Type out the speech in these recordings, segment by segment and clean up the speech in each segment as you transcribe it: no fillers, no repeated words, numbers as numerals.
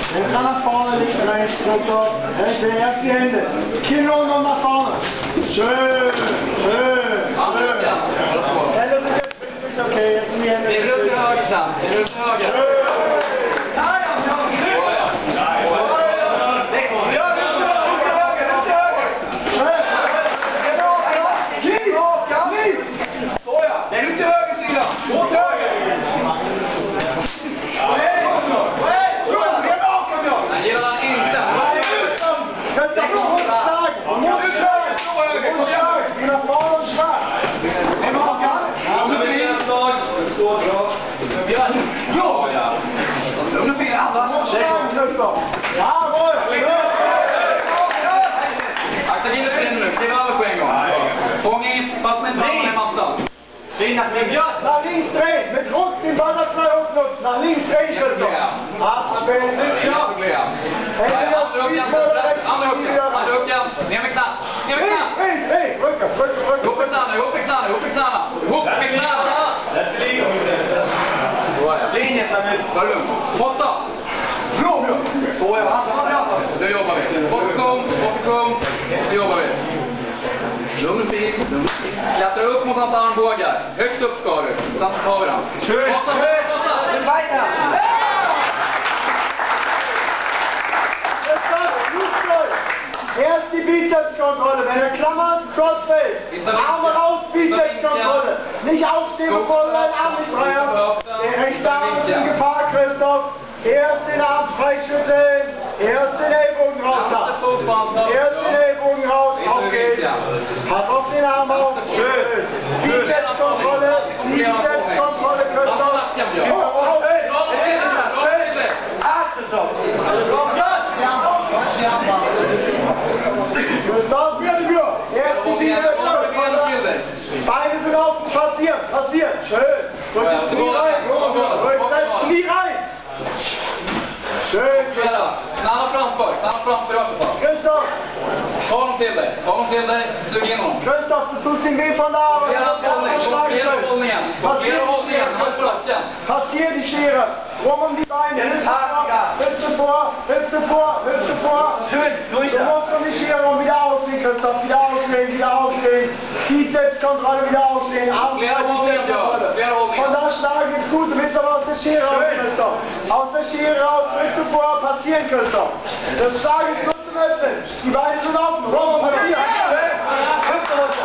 Den kan ha fanen lite längst också. Den ser efter i händer. Killa honom med fanen. Kör! Eller det är okej. Det är runt höger sen. Det är runt höger. Akta gillar för nu, skriv över på en gång. Fånga in, fast med ballen i mattan. Nach links drehen, mit Druck den Ball nach frei aufnutzen. Nach links drehen, Christoph. Abspielen, ja. Andra huggen. Ner med knall. Hey, rücka. Ihop med knall. Så är det. Linjen damit. Ta det lugnt. Måtta. Blå. Så är det. Nu jobbar vi. Bakom. Så jobbar vi. Lugn bil. Klättra upp mot hans armbågar. Högt upp ska du. Sen så tar vi den. Kör! Erst die Bizepskontrolle, wenn er klammert, Crossface. Arme raus, Bizepskontrolle. Nicht aufstehen, bevor du deinen Arm nicht frei hast. Der rechte Arm ist in Gefahr, Christoph. Erst den Arm freischütteln. Erst den Ellbogen raus. Erst den Ellbogen raus. Auf geht's. Pass auf den Arm auf. Schön. Bizepskontrolle, Christoph. Gustav, erst die Bizepskontrolle. Beine sind offen, passieren. Schön. Rück nie rein. Schön. Stanna framför öppet. Gustav. Ta honom till dig. Sug in honom. Gustav, du tust den Weg von da aus. Flera hållningen. Han på lacken. Passier die Schere. Rum die Beine. Hüfte vor. Schön. Du musst um die Schere rum. Wieder ausstehen, Christoph. Wieder ausstehen. Bizepskontrolle, wieder ausstehen. Von da schlagen geht's gut. Du bist aber aus der Schere raus, Christoph. Aus der Schere raus. Hüfte vor. Passieren, Christoph. Das Schlagen ist gut zum Öffnen. Die Beine sind offen. Rum und passieren. Hüfte runter.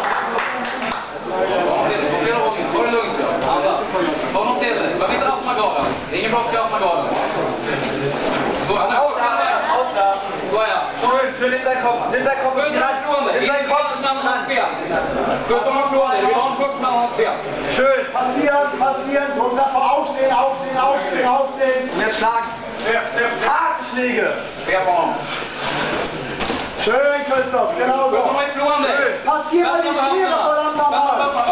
Var det lugnt då? Ta honom till dig. Varför inte öppna garden? Det är ingen bra att öppna garden. Så är det. Så är jag. Schön, den Kopf. Skjut honom från dig. Inte bara mellan hans ben. Skjut honom från dig. Du vill ha en puck mellan hans ben. Schön. Passieren. Und davor aufstehen. Und jetzt schlagen. Harte Schläge. Se på honom. Schön, Christoph. Genau so. Skjut honom ifrån dig. Passieren die Schere voneinander mal.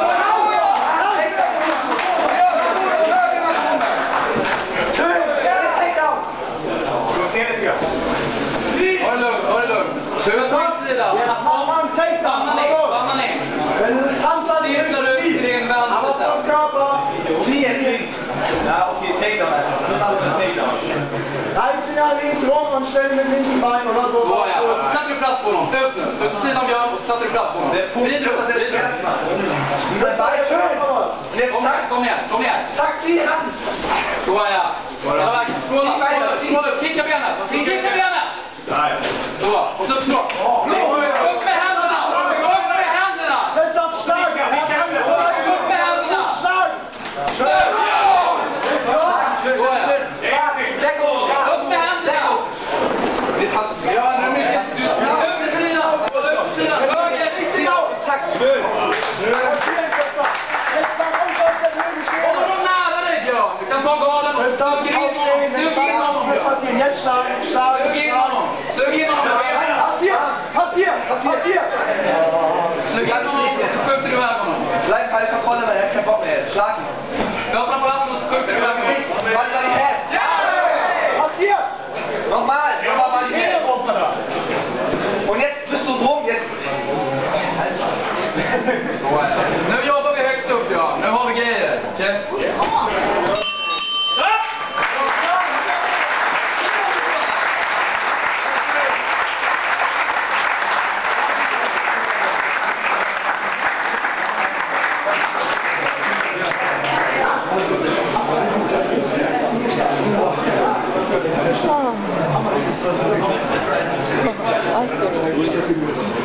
Har du lugnt? Kör på insidan. Stanna ner. Stirrar ut till din vänster sen. Ja, okay, Takedown. Rein links rum und stellen mit linken Bein oder so. Så ja. Sätter du plats på honom. Ut nu. Ut till sidan Björn och sätter du plats på honom. Vrider upp. Kom ner. Tack, zieh an. Så ja. Skål upp. Kicka benet. Så. Och så slå. Upp med händerna. Christoph, schlag. Upp med händerna. Schlag. Upp med händerna. Upp till sidan. Höger. Tack. Håller de nära dig Björn? Du kan ta garden och sug in honom. Sug in honom. Passier. Sug in honom så skjuter du iväg honom. Bleib halt Kontrolle, weil er hat keinen Bock mehr. Schlag ihn. Öppna på lappen och så skjuter du iväg honom. Passier. Nochmal mal die Hände runter da. Und jetzt bist du drum, jetzt. Nu jobbar vi högt upp, ja. Nu har vi grejer. Okay?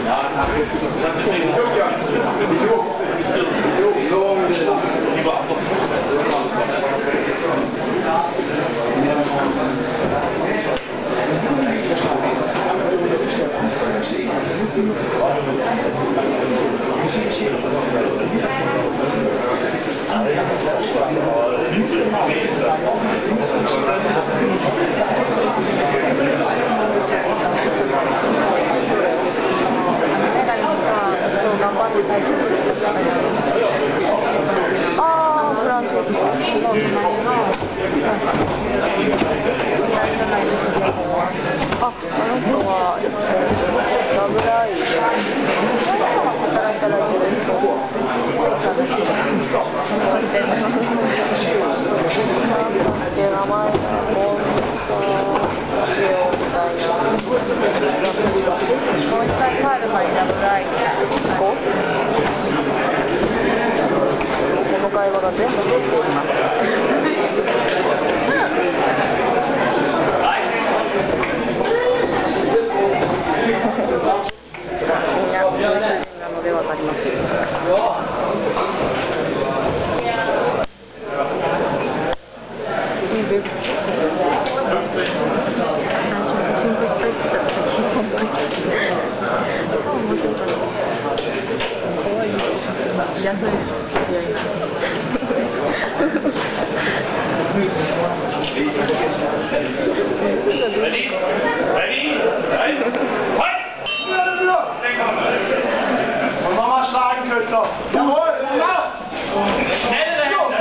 Und Mama schlagen, Christoph. Jawohl! Schnellere Hände!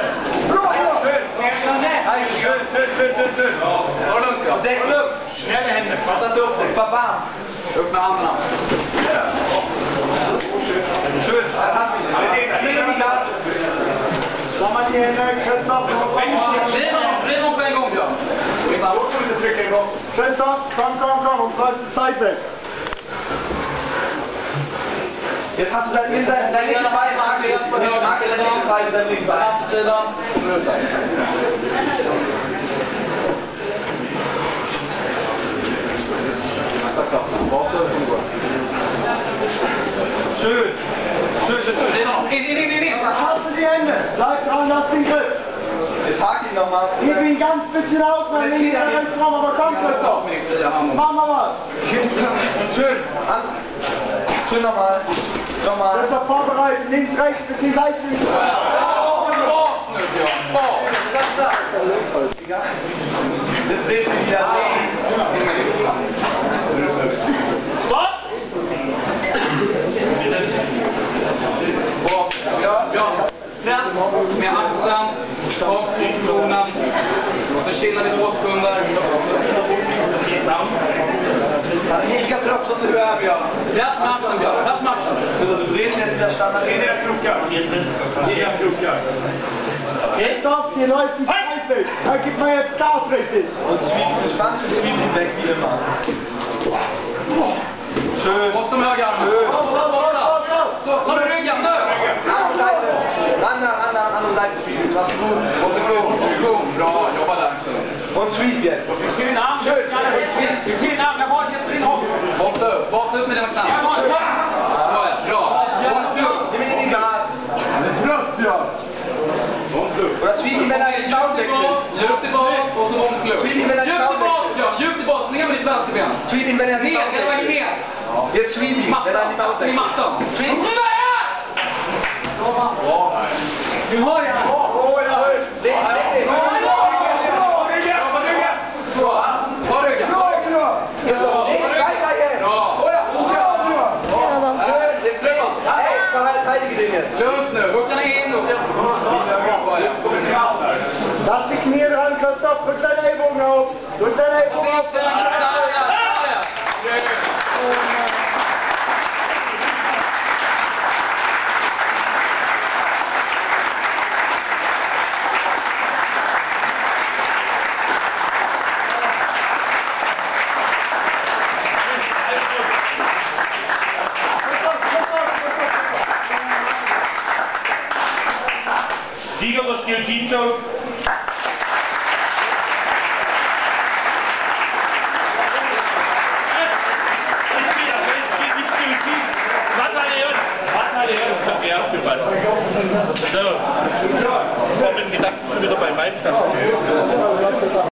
Schön. Ta det lugnt, ja. Däck upp. Schnella Hände. Fatta inte upp dig. Bam. Upp med händerna. Schön. Samma die Hände, Christoph. Vrid dem på en gång, Björn. Christoph, komm. Und läuft die Zeit weg. Jetzt hast du dein linken Bein, Marke, jetzt von der Marke, dein linken Bein, dein linken Bein. Sidan. Schön. In. Hast du die Hände? Bleib dran, lass den Griff. Jetzt hak ihn nochmal. Gib ihn ganz bisschen aus, mein links oder rechts rum, aber komm, Christoph. Mach mal was. Schön. Schön nochmal. Christoph vorbereiten, links, rechts, bisschen seitlich. Bas nu, Björn. Bas. Jetzt drehst du wieder. Stopp! Bas. Björn. Press med axeln. Och kronan. Och så chillar vi 2 sekunder. Lika trött som du är, Björn. Rätt med axeln, Björn. Rätt med axeln. Du blir inte där stannar. Det är dina krokar. Christoph, hier läuft die Zeit weg. Da gibt man jetzt Gas richtig. Und Zwiebeln weg wie immer. Schön. Bort de höga armarna. Borta. Så, tar du ryggen nu. Annan Seite Zwiebeln. Varsågod. Position. Bra, jobba där. Und Zwiebeln. Vi ser din arm. Vi ser din arm. Jag har inte din hopp. Basa upp med den knappt. Bra. Det blir din hand. Han är trött, Björn. Och jag Zwiebeln mellan Djupt tillbaka och så omklubb. Djupt tillbaka, Björn. Djupt tillbaka. Ner med ditt vänsterben. Zwiebeln mellan Ner, hela vägen ner. Jetzt Zwiebeln. I mattan. Nu har jag. Ta ryggen. Lugnt nu. Bucklarna in. Lass die Knie ran, Christoph. Drück deine Ellbogen auf. Drück deine Ellbogen auf. Sieger do Szkielczyńców. Jest chwila, to jest Szkielczyńcy. So. Ich war mit dem Gedanken schon wieder bei meinem Stand.